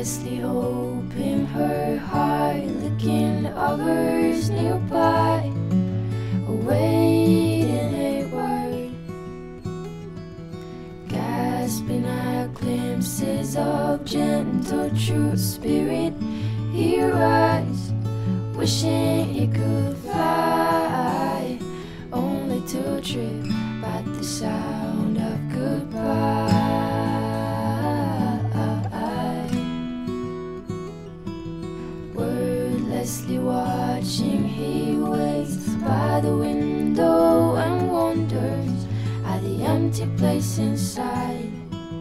Wordlessly hoping her heart, looking others nearby, awaiting a word, gasping at glimpses of gentle true spirit. He rise, wishing he could fly, only to trip at the sound of goodbye. Wordlessly watching, he waits by the window and wonders at the empty place inside,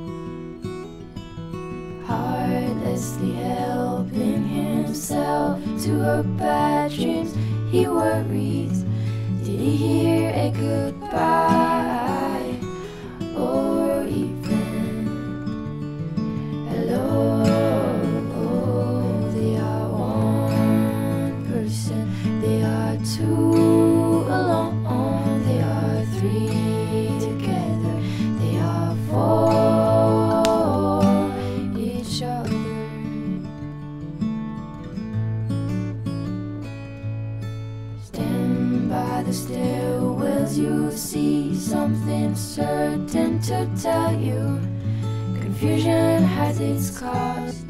heartlessly helping himself to her bad dreams. He worries, did he hear a goodbye, or even hello? They are one person, they are two alone, they are three together, they are for each other. Stand by the stairwells, you see something certain to tell you. Confusion has its cost.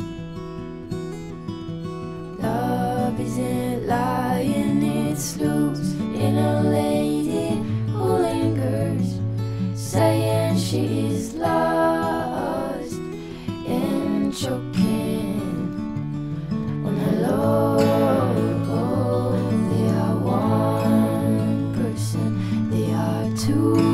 Love isn't lying, it's loose in a lady who lingers, saying she is lost and choking on hello. They are one person, they are two